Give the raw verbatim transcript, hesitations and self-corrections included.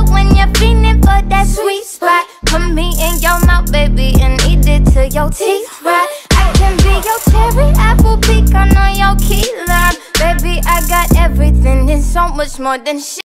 when you're feeling for that sweet spot. Put me in your mouth, baby, and eat it till your teeth rot. I can be your cherry apple pecan on your key lime. Baby, I got everything and so much more than shit.